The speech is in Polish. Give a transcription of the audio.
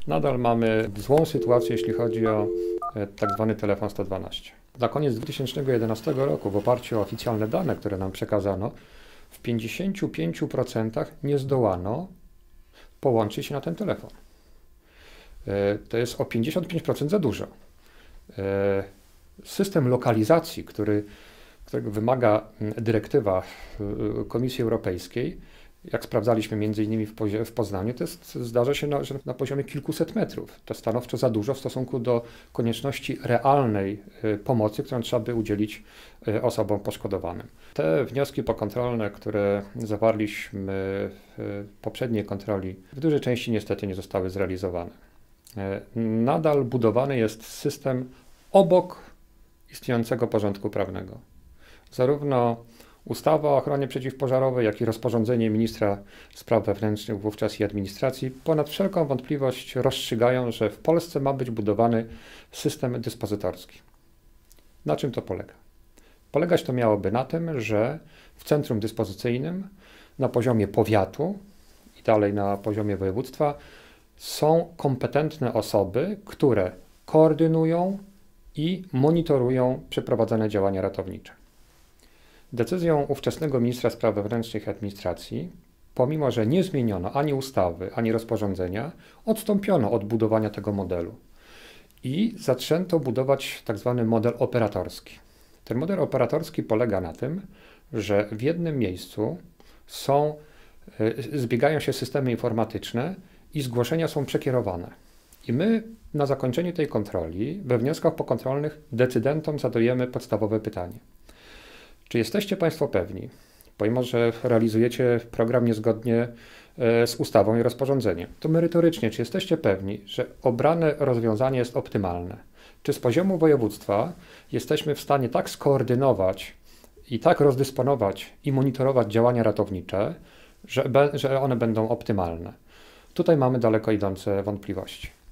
Nadal mamy złą sytuację, jeśli chodzi o tak zwany telefon 112. Na koniec 2011 roku, w oparciu o oficjalne dane, które nam przekazano, w 55% nie zdołano połączyć się na ten telefon. To jest o 55% za dużo. System lokalizacji, którego wymaga dyrektywa Komisji Europejskiej, jak sprawdzaliśmy między innymi w Poznaniu, to zdarza się, że na poziomie kilkuset metrów. To stanowczo za dużo w stosunku do konieczności realnej pomocy, którą trzeba by udzielić osobom poszkodowanym. Te wnioski pokontrolne, które zawarliśmy w poprzedniej kontroli, w dużej części niestety nie zostały zrealizowane. Nadal budowany jest system obok istniejącego porządku prawnego. Zarówno ustawa o ochronie przeciwpożarowej, jak i rozporządzenie ministra spraw wewnętrznych wówczas i administracji ponad wszelką wątpliwość rozstrzygają, że w Polsce ma być budowany system dyspozytorski. Na czym to polega? Polegać to miałoby na tym, że w centrum dyspozycyjnym na poziomie powiatu i dalej na poziomie województwa są kompetentne osoby, które koordynują i monitorują przeprowadzane działania ratownicze. Decyzją ówczesnego ministra spraw wewnętrznych i administracji, pomimo że nie zmieniono ani ustawy, ani rozporządzenia, odstąpiono od budowania tego modelu i zaczęto budować tak zwany model operatorski. Ten model operatorski polega na tym, że w jednym miejscu zbiegają się systemy informatyczne i zgłoszenia są przekierowane. I my na zakończeniu tej kontroli, we wnioskach pokontrolnych decydentom zadajemy podstawowe pytanie. Czy jesteście Państwo pewni, pomimo że realizujecie program niezgodnie z ustawą i rozporządzeniem, to merytorycznie, czy jesteście pewni, że obrane rozwiązanie jest optymalne? Czy z poziomu województwa jesteśmy w stanie tak skoordynować i tak rozdysponować i monitorować działania ratownicze, że one będą optymalne? Tutaj mamy daleko idące wątpliwości.